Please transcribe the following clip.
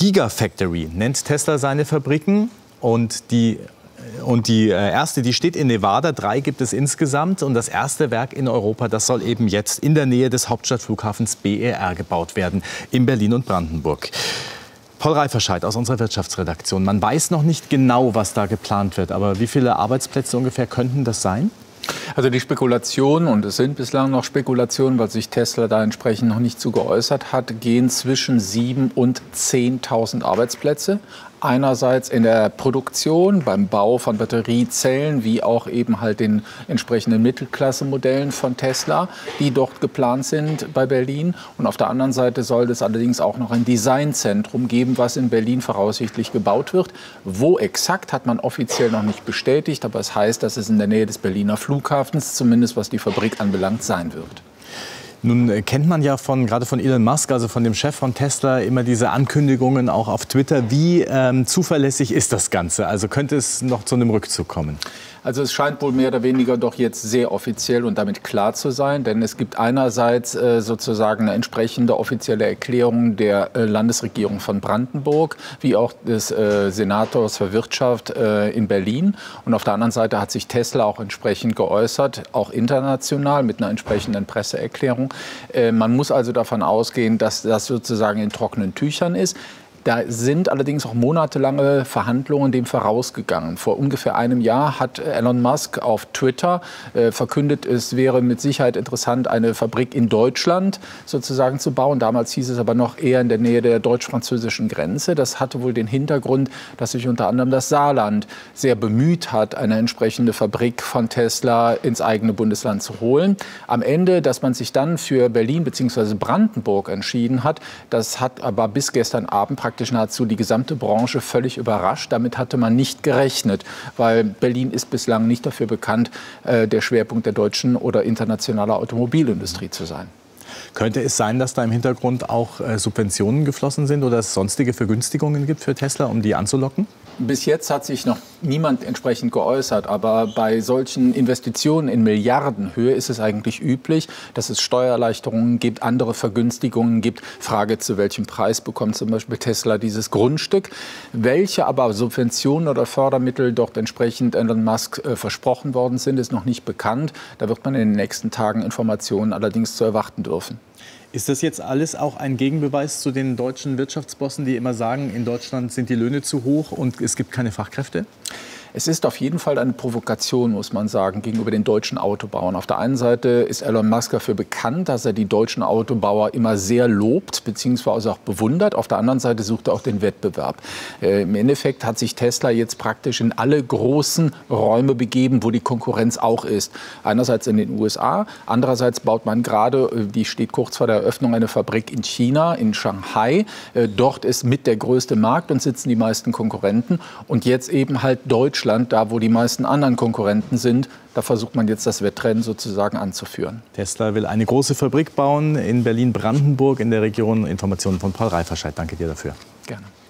Gigafactory nennt Tesla seine Fabriken und die erste, die steht in Nevada. 3 gibt es insgesamt. Und das erste Werk in Europa, das soll eben jetzt in der Nähe des Hauptstadtflughafens BER gebaut werden, in Berlin und Brandenburg. Paul Reiferscheid aus unserer Wirtschaftsredaktion. Man weiß noch nicht genau, was da geplant wird. Aber wie viele Arbeitsplätze ungefähr könnten das sein? Also die Spekulationen, und es sind bislang noch Spekulationen, weil sich Tesla da entsprechend noch nicht zu geäußert hat, gehen zwischen 7.000 und 10.000 Arbeitsplätze. Einerseits in der Produktion, beim Bau von Batteriezellen, wie auch eben halt den entsprechenden Mittelklasse-Modellen von Tesla, die dort geplant sind bei Berlin. Und auf der anderen Seite soll es allerdings auch noch ein Designzentrum geben, was in Berlin voraussichtlich gebaut wird. Wo exakt, hat man offiziell noch nicht bestätigt, aber es heißt, dass es in der Nähe des Berliner Flughafens, zumindest was die Fabrik anbelangt, sein wird. Nun kennt man ja gerade von Elon Musk, also von dem Chef von Tesla, immer diese Ankündigungen auch auf Twitter. Wie zuverlässig ist das Ganze? Also könnte es noch zu einem Rückzug kommen? Also es scheint wohl mehr oder weniger doch jetzt sehr offiziell und damit klar zu sein, denn es gibt einerseits sozusagen eine entsprechende offizielle Erklärung der Landesregierung von Brandenburg, wie auch des Senators für Wirtschaft in Berlin. Und auf der anderen Seite hat sich Tesla auch entsprechend geäußert, auch international mit einer entsprechenden Presseerklärung. Man muss also davon ausgehen, dass das sozusagen in trockenen Tüchern ist. Da sind allerdings auch monatelange Verhandlungen dem vorausgegangen. Vor ungefähr einem Jahr hat Elon Musk auf Twitter verkündet, es wäre mit Sicherheit interessant, eine Fabrik in Deutschland sozusagen zu bauen. Damals hieß es aber noch eher in der Nähe der deutsch-französischen Grenze. Das hatte wohl den Hintergrund, dass sich unter anderem das Saarland sehr bemüht hat, eine entsprechende Fabrik von Tesla ins eigene Bundesland zu holen. Am Ende, dass man sich dann für Berlin bzw. Brandenburg entschieden hat, das hat aber bis gestern Abend praktisch nahezu die gesamte Branche völlig überrascht. Damit hatte man nicht gerechnet, weil Berlin ist bislang nicht dafür bekannt, der Schwerpunkt der deutschen oder internationalen Automobilindustrie zu sein. Könnte es sein, dass da im Hintergrund auch Subventionen geflossen sind oder es sonstige Vergünstigungen gibt für Tesla, um die anzulocken? Bis jetzt hat sich noch niemand entsprechend geäußert. Aber bei solchen Investitionen in Milliardenhöhe ist es eigentlich üblich, dass es Steuererleichterungen gibt, andere Vergünstigungen gibt. Frage, zu welchem Preis bekommt zum Beispiel Tesla dieses Grundstück? Welche aber Subventionen oder Fördermittel dort entsprechend Elon Musk versprochen worden sind, ist noch nicht bekannt. Da wird man in den nächsten Tagen Informationen allerdings zu erwarten dürfen. Ist das jetzt alles auch ein Gegenbeweis zu den deutschen Wirtschaftsbossen, die immer sagen, in Deutschland sind die Löhne zu hoch und es gibt keine Fachkräfte? Es ist auf jeden Fall eine Provokation, muss man sagen, gegenüber den deutschen Autobauern. Auf der einen Seite ist Elon Musk dafür bekannt, dass er die deutschen Autobauer immer sehr lobt bzw. auch bewundert. Auf der anderen Seite sucht er auch den Wettbewerb. Im Endeffekt hat sich Tesla jetzt praktisch in alle großen Räume begeben, wo die Konkurrenz auch ist. Einerseits in den USA, andererseits baut man gerade, die steht kurz vor der Eröffnung, eine Fabrik in China, in Shanghai. Dort ist mit der größte Markt und sitzen die meisten Konkurrenten. Und jetzt eben halt Deutschland, da wo die meisten anderen Konkurrenten sind, da versucht man jetzt das Wettrennen sozusagen anzuführen. Tesla will eine große Fabrik bauen in Berlin-Brandenburg in der Region. Informationen von Paul Reiferscheid. Danke dir dafür. Gerne.